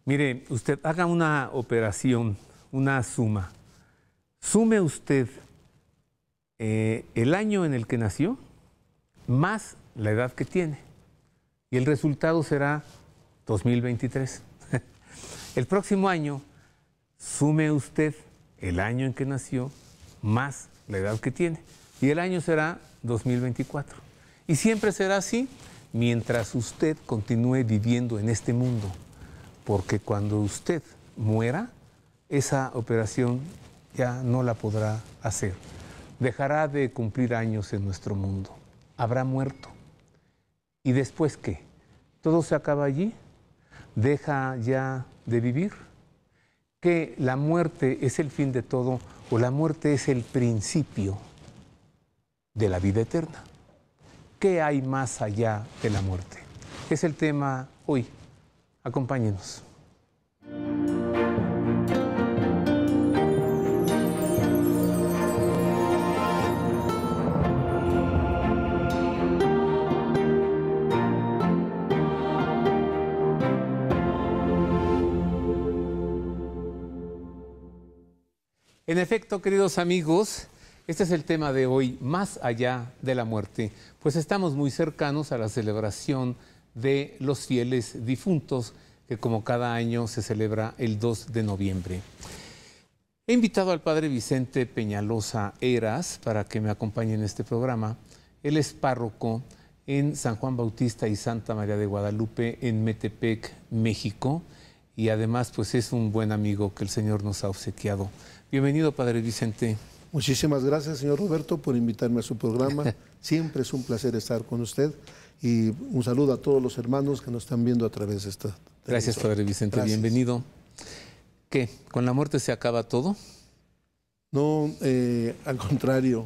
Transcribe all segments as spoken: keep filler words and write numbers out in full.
Mire, usted haga una operación, una suma. Sume usted eh, el año en el que nació más la edad que tiene. Y el resultado será dos mil veintitrés. El próximo año, sume usted el año en que nació más la edad que tiene. Y el año será dos mil veinticuatro. Y siempre será así mientras usted continúe viviendo en este mundo. Porque cuando usted muera, esa operación ya no la podrá hacer. Dejará de cumplir años en nuestro mundo. Habrá muerto. ¿Y después qué? ¿Todo se acaba allí? ¿Deja ya de vivir? ¿Que la muerte es el fin de todo o la muerte es el principio de la vida eterna? ¿Qué hay más allá de la muerte? Es el tema hoy. Acompáñenos. En efecto, queridos amigos, este es el tema de hoy, más allá de la muerte, pues estamos muy cercanos a la celebración de los fieles difuntos, que como cada año se celebra el dos de noviembre. He invitado al padre Vicente Peñalosa Heras para que me acompañe en este programa. Él es párroco en San Juan Bautista y Santa María de Guadalupe, en Metepec, México, y además pues es un buen amigo que el Señor nos ha obsequiado. Bienvenido, padre Vicente. Muchísimas gracias, señor Roberto, por invitarme a su programa. Siempre es un placer estar con usted. Y un saludo a todos los hermanos que nos están viendo a través de esta televisión. Gracias, padre Vicente. Gracias. Bienvenido. ¿Qué? ¿Con la muerte se acaba todo? No, eh, al contrario.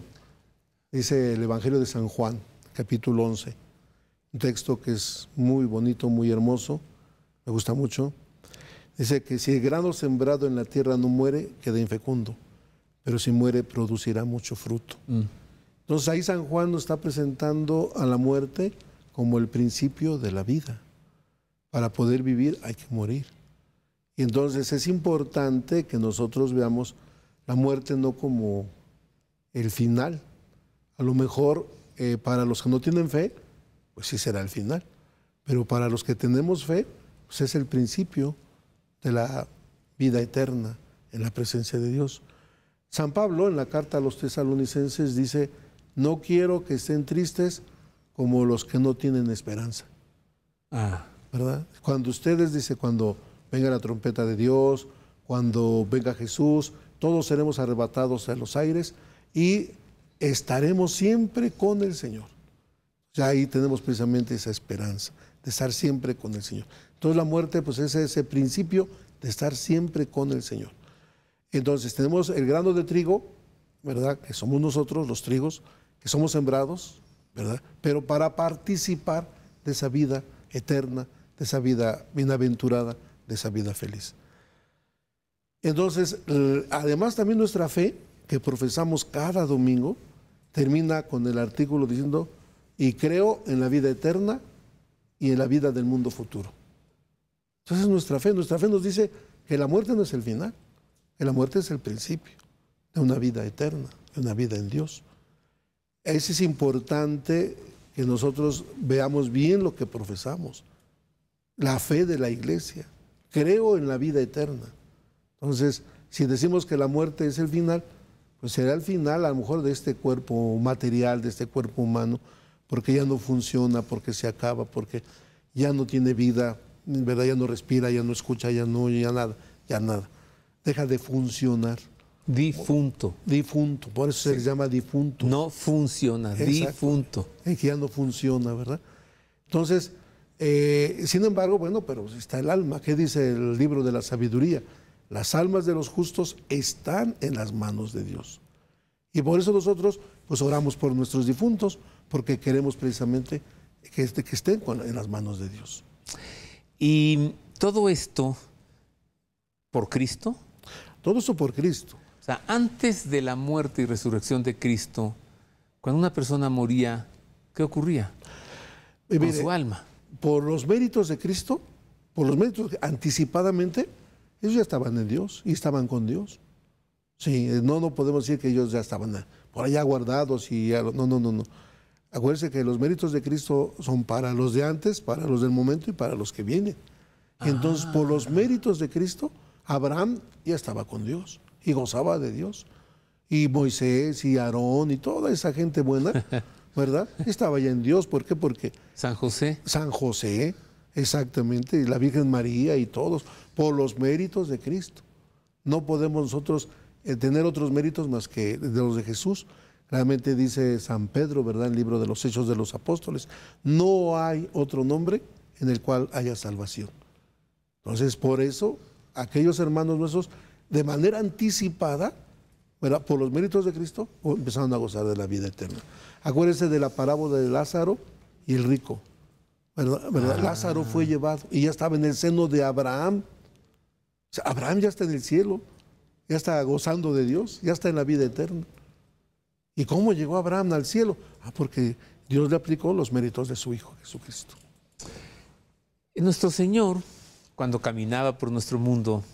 Dice el Evangelio de San Juan, capítulo once. Un texto que es muy bonito, muy hermoso. Me gusta mucho. Dice que si el grano sembrado en la tierra no muere, queda infecundo, pero si muere, producirá mucho fruto. Mm. Entonces ahí San Juan nos está presentando a la muerte como el principio de la vida. Para poder vivir hay que morir. Y entonces es importante que nosotros veamos la muerte no como el final. A lo mejor eh, para los que no tienen fe, pues sí será el final. Pero para los que tenemos fe, pues es el principio de la vida eterna en la presencia de Dios. San Pablo en la carta a los tesalonicenses dice: no quiero que estén tristes como los que no tienen esperanza. Ah. ¿Verdad? Cuando ustedes, dice, cuando venga la trompeta de Dios, cuando venga Jesús, todos seremos arrebatados a los aires y estaremos siempre con el Señor. Ya ahí tenemos precisamente esa esperanza de estar siempre con el Señor. Entonces la muerte pues es ese principio de estar siempre con el Señor. Entonces tenemos el grano de trigo, ¿verdad? Que somos nosotros los trigos, que somos sembrados, ¿verdad? Pero para participar de esa vida eterna, de esa vida bienaventurada, de esa vida feliz. Entonces, además también nuestra fe, que profesamos cada domingo, termina con el artículo diciendo: y creo en la vida eterna y en la vida del mundo futuro. Entonces nuestra fe, nuestra fe nos dice que la muerte no es el final, que la muerte es el principio de una vida eterna, de una vida en Dios. Es importante que nosotros veamos bien lo que profesamos, la fe de la iglesia. Creo en la vida eterna. Entonces, si decimos que la muerte es el final, pues será el final a lo mejor de este cuerpo material, de este cuerpo humano, porque ya no funciona, porque se acaba, porque ya no tiene vida, ¿verdad? Ya no respira, ya no escucha, ya no, ya nada, ya nada. Deja de funcionar. Difunto. Difunto, por eso sí. Se le llama difunto. No funciona, exacto. Difunto. Es que ya no funciona, ¿verdad? Entonces, eh, sin embargo, bueno, pero está el alma. ¿Qué dice el libro de la sabiduría? Las almas de los justos están en las manos de Dios. Y por eso nosotros pues oramos por nuestros difuntos, porque queremos precisamente que, este, que estén con, en las manos de Dios. ¿Y todo esto por Cristo? Todo esto por Cristo. O sea, antes de la muerte y resurrección de Cristo, cuando una persona moría, ¿qué ocurría con mire, su alma? Por los méritos de Cristo, por los méritos, anticipadamente, ellos ya estaban en Dios y estaban con Dios. Sí, no, no podemos decir que ellos ya estaban por allá guardados y ya, no, no, no, no. Acuérdense que los méritos de Cristo son para los de antes, para los del momento y para los que vienen. Y entonces, por los méritos de Cristo, Abraham ya estaba con Dios y gozaba de Dios. Y Moisés y Aarón y toda esa gente buena, ¿verdad? Estaba ya en Dios. ¿Por qué? Porque San José. San José, exactamente, y la Virgen María y todos, por los méritos de Cristo. No podemos nosotros eh, tener otros méritos más que de los de Jesús. Realmente dice San Pedro, ¿verdad?, en el libro de los Hechos de los Apóstoles, no hay otro nombre en el cual haya salvación. Entonces, por eso, aquellos hermanos nuestros, de manera anticipada, ¿verdad?, por los méritos de Cristo, empezaron a gozar de la vida eterna. Acuérdense de la parábola de Lázaro y el rico, ¿verdad? ¿verdad? Ah. Lázaro fue llevado y ya estaba en el seno de Abraham. O sea, Abraham ya está en el cielo, ya está gozando de Dios, ya está en la vida eterna. ¿Y cómo llegó Abraham al cielo? Ah, porque Dios le aplicó los méritos de su Hijo Jesucristo. Nuestro Señor, cuando caminaba por nuestro mundo,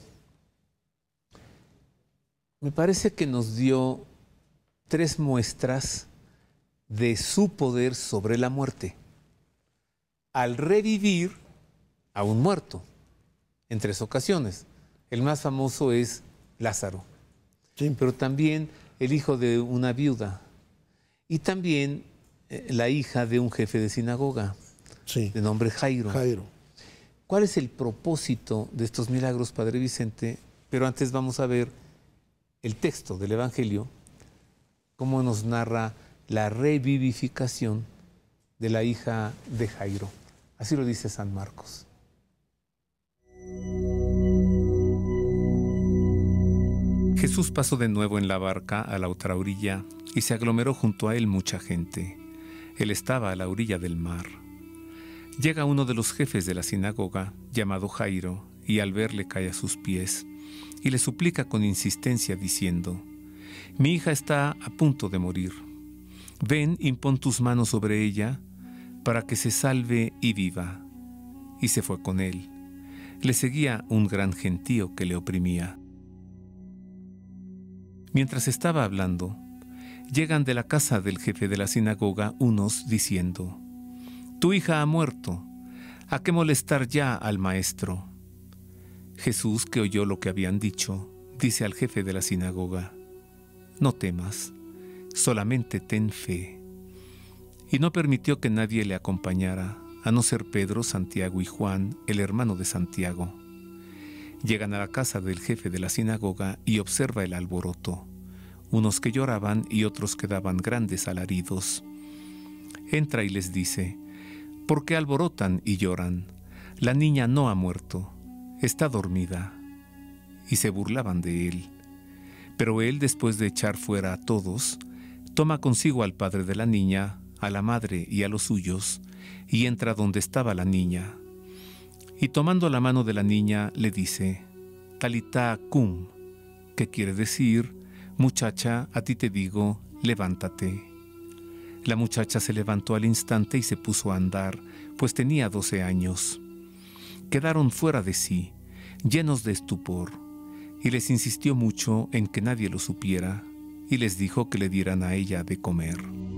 me parece que nos dio tres muestras de su poder sobre la muerte. Al revivir a un muerto, en tres ocasiones. El más famoso es Lázaro, sí, pero también el hijo de una viuda y también eh, la hija de un jefe de sinagoga, sí, de nombre Jairo. Jairo. ¿Cuál es el propósito de estos milagros, Padre Vicente? Pero antes vamos a ver el texto del Evangelio, cómo nos narra la revivificación de la hija de Jairo. Así lo dice San Marcos. Jesús pasó de nuevo en la barca a la otra orilla y se aglomeró junto a él mucha gente. Él estaba a la orilla del mar. Llega uno de los jefes de la sinagoga, llamado Jairo, y al verle cae a sus pies y le suplica con insistencia diciendo: «Mi hija está a punto de morir. Ven, impón tus manos sobre ella para que se salve y viva». Y se fue con él. Le seguía un gran gentío que le oprimía. Mientras estaba hablando, llegan de la casa del jefe de la sinagoga unos diciendo: «Tu hija ha muerto, ¿a qué molestar ya al maestro?». Jesús, que oyó lo que habían dicho, dice al jefe de la sinagoga: «No temas, solamente ten fe». Y no permitió que nadie le acompañara, a no ser Pedro, Santiago y Juan, el hermano de Santiago. Llegan a la casa del jefe de la sinagoga y observa el alboroto, unos que lloraban y otros que daban grandes alaridos. Entra y les dice: «¿Por qué alborotan y lloran? La niña no ha muerto, está dormida». Y se burlaban de él. Pero él, después de echar fuera a todos, toma consigo al padre de la niña, a la madre y a los suyos, y entra donde estaba la niña. Y tomando la mano de la niña, le dice: «Talitá cum», que quiere decir: «Muchacha, a ti te digo, levántate». La muchacha se levantó al instante y se puso a andar, pues tenía doce años. Quedaron fuera de sí, llenos de estupor, y les insistió mucho en que nadie lo supiera, y les dijo que le dieran a ella de comer.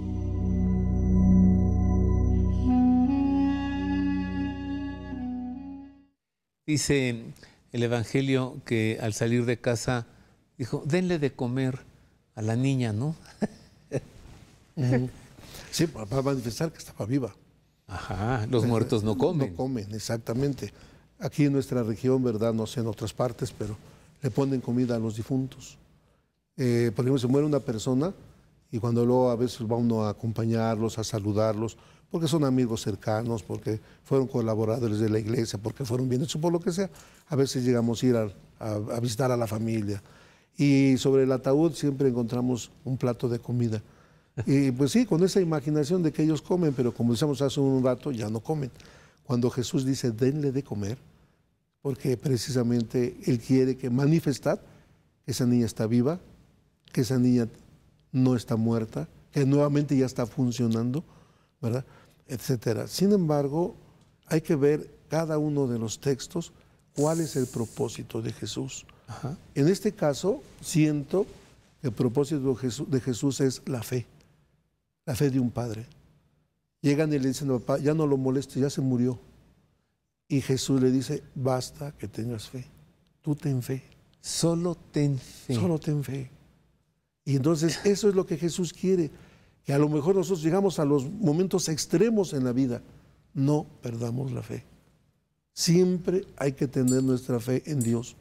Dice el Evangelio que al salir de casa dijo: «Denle de comer a la niña», ¿no? Uh-huh. Sí, para manifestar que estaba viva. Ajá, los muertos no comen. No comen, exactamente. Aquí en nuestra región, ¿verdad? No sé en otras partes, pero le ponen comida a los difuntos. Eh, por ejemplo, se muere una persona y cuando luego a veces va uno a acompañarlos, a saludarlos, porque son amigos cercanos, porque fueron colaboradores de la iglesia, porque fueron bien hechos, por lo que sea, a veces llegamos a ir a, a, a visitar a la familia. Y sobre el ataúd siempre encontramos un plato de comida. Y pues sí, con esa imaginación de que ellos comen, pero como decíamos hace un rato, ya no comen. Cuando Jesús dice, denle de comer, porque precisamente Él quiere que manifestar que esa niña está viva, que esa niña no está muerta, que nuevamente ya está funcionando, ¿verdad?, etcétera. Sin embargo, hay que ver cada uno de los textos cuál es el propósito de Jesús. Ajá. En este caso, siento que el propósito de Jesús, de Jesús es la fe, la fe de un padre. Llegan y le dicen, papá, ya no lo molestes, ya se murió. Y Jesús le dice, basta que tengas fe, tú ten fe. Solo ten fe. Solo ten fe. Y entonces eso es lo que Jesús quiere, que a lo mejor nosotros llegamos a los momentos extremos en la vida, no perdamos la fe. Siempre hay que tener nuestra fe en Dios,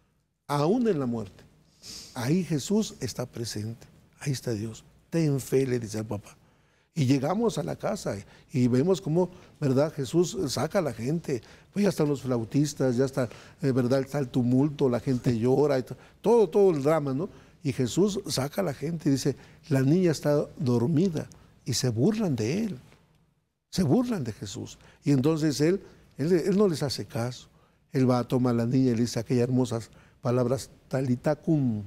aún en la muerte. Ahí Jesús está presente, ahí está Dios. Ten fe, le dice al papá. Y llegamos a la casa y vemos cómo, ¿verdad? Jesús saca a la gente. Pues ya están los flautistas, ya está, eh, ¿verdad? Está el tumulto, la gente llora, y todo, todo el drama, ¿no? Y Jesús saca a la gente y dice, la niña está dormida. Y se burlan de él. Se burlan de Jesús. Y entonces él, él, él no les hace caso. Él va a tomar a la niña y le dice aquellas hermosas palabras, talita cum.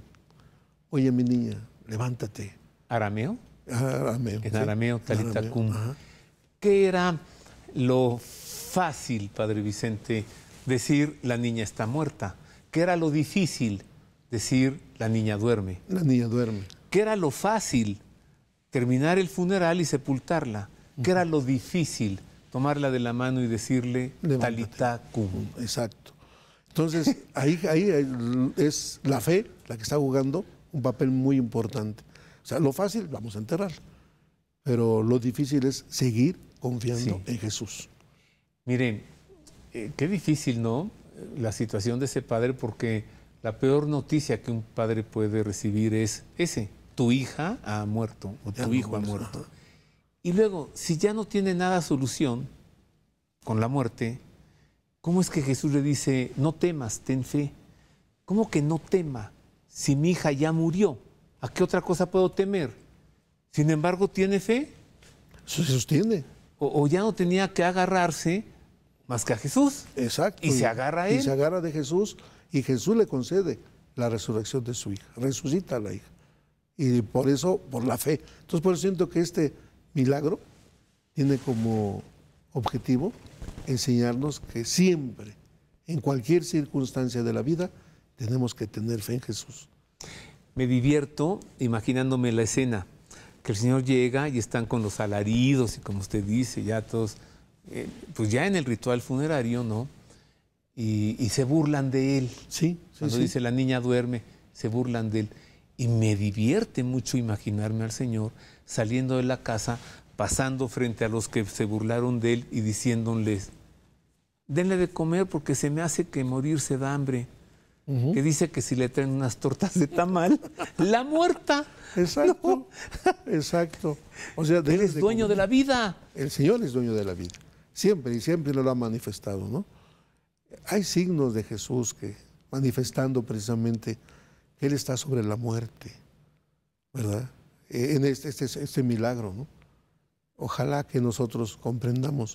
Oye, mi niña, levántate. ¿Arameo? Arameo, en ¿sí? arameo, talita cum. ¿Qué era lo fácil, Padre Vicente, decir la niña está muerta? ¿Qué era lo difícil decir la niña duerme? La niña duerme. ¿Qué era lo fácil? Terminar el funeral y sepultarla. ¿Qué era lo difícil? Tomarla de la mano y decirle talita cum. Exacto. Entonces, ahí, ahí es la fe la que está jugando un papel muy importante. O sea, lo fácil, vamos a enterrar. Pero lo difícil es seguir confiando sí. en Jesús. Miren, eh, qué difícil, ¿no? La situación de ese padre, porque la peor noticia que un padre puede recibir es ese. Tu hija ha muerto, o tu hijo ha muerto. Y luego, si ya no tiene nada solución con la muerte, ¿cómo es que Jesús le dice, no temas, ten fe? ¿Cómo que no tema? Si mi hija ya murió, ¿a qué otra cosa puedo temer? Sin embargo, ¿tiene fe? Se sostiene. O, o ya no tenía que agarrarse más que a Jesús. Exacto. Y, y se agarra a él. Y se agarra de Jesús y Jesús le concede la resurrección de su hija. Resucita a la hija. Y por eso, por la fe. Entonces, por eso siento que este milagro tiene como objetivo enseñarnos que siempre, en cualquier circunstancia de la vida, tenemos que tener fe en Jesús. Me divierto imaginándome la escena, que el Señor llega y están con los alaridos y como usted dice, ya todos, eh, pues ya en el ritual funerario, ¿no? Y, y se burlan de él. Sí, sí, Cuando sí. dice la niña duerme, se burlan de él. Y me divierte mucho imaginarme al Señor saliendo de la casa, pasando frente a los que se burlaron de él y diciéndoles, denle de comer porque se me hace que morirse da hambre. Uh-huh. Que dice que si le traen unas tortas de tamal, la muerta. Exacto, no. Exacto. O sea, él es dueño de, de la vida. El Señor es dueño de la vida. Siempre y siempre lo ha manifestado, ¿no? Hay signos de Jesús que manifestando precisamente que Él está sobre la muerte, ¿verdad? En este, este, este milagro, ¿no? Ojalá que nosotros comprendamos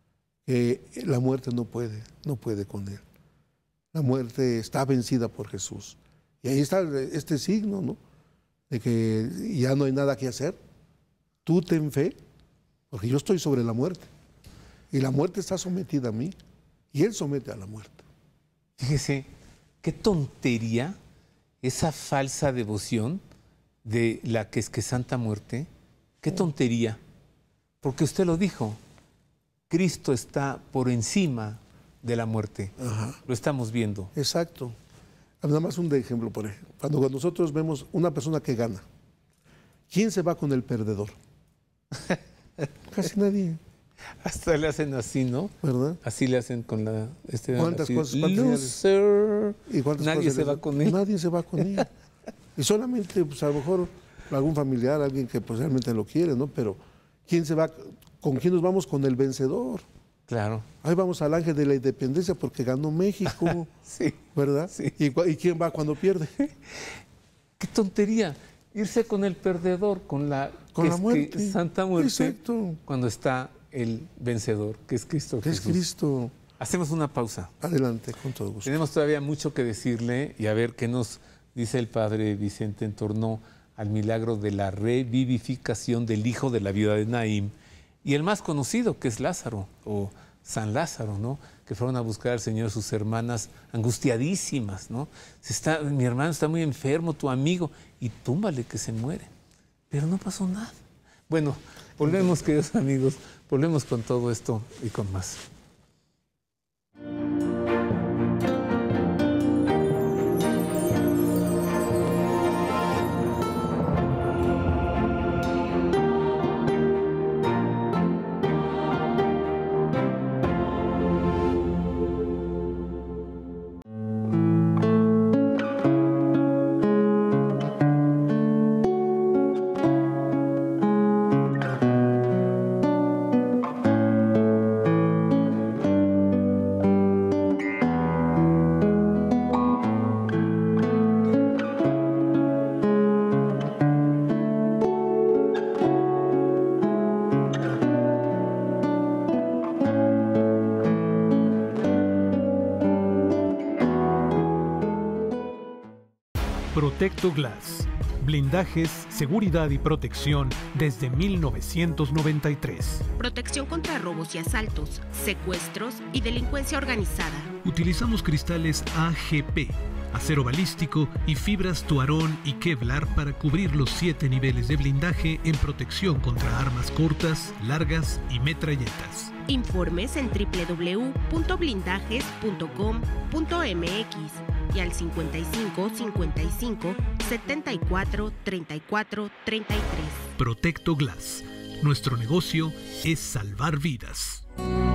que la muerte no puede, no puede con Él. La muerte está vencida por Jesús. Y ahí está este signo, ¿no? De que ya no hay nada que hacer. Tú ten fe, porque yo estoy sobre la muerte. Y la muerte está sometida a mí. Y Él somete a la muerte. Fíjese, qué tontería esa falsa devoción de la que es que Santa Muerte. Qué tontería. Porque usted lo dijo. Cristo está por encima de la muerte. Ajá. Lo estamos viendo. Exacto. Nada más un ejemplo, por ejemplo. Cuando nosotros vemos una persona que gana, ¿quién se va con el perdedor? Casi nadie. Hasta le hacen así, ¿no? ¿Verdad? Así le hacen con la... Este, ¿Cuántas así, cosas? Loser. ¿Y cuántas nadie cosas se va con él. Nadie se va con él. Y solamente, pues a lo mejor, algún familiar, alguien que pues, realmente lo quiere, ¿no? Pero, ¿quién se va? ¿Con quién nos vamos? Con el vencedor. Claro. Ahí vamos al ángel de la independencia porque ganó México. Sí. ¿Verdad? Sí. ¿Y, ¿Y quién va cuando pierde? Qué tontería. Irse con el perdedor, con la, con la es muerte. Que Santa Muerte. Exacto. Cuando está el vencedor, que es Cristo que Jesús. Es Cristo. Hacemos una pausa. Adelante, con todo gusto. Tenemos todavía mucho que decirle y a ver qué nos dice el Padre Vicente en torno al milagro de la revivificación del hijo de la viuda de Naín y el más conocido, que es Lázaro, o San Lázaro, ¿no? Que fueron a buscar al Señor sus hermanas angustiadísimas, ¿no? Se está, mi hermano está muy enfermo, tu amigo, y túmbale que se muere. Pero no pasó nada. Bueno, volvemos, queridos amigos, volvemos con todo esto y con más. Protecto Glass. Blindajes, seguridad y protección desde mil novecientos noventa y tres. Protección contra robos y asaltos, secuestros y delincuencia organizada. Utilizamos cristales A G P, acero balístico y fibras Tuarón y Kevlar para cubrir los siete niveles de blindaje en protección contra armas cortas, largas y metralletas. Informes en doble u doble u doble u punto blindajes punto com punto m x y al cincuenta y cinco, cincuenta y cinco, setenta y cuatro, treinta y cuatro, treinta y tres. Protecto Glass. Nuestro negocio es salvar vidas.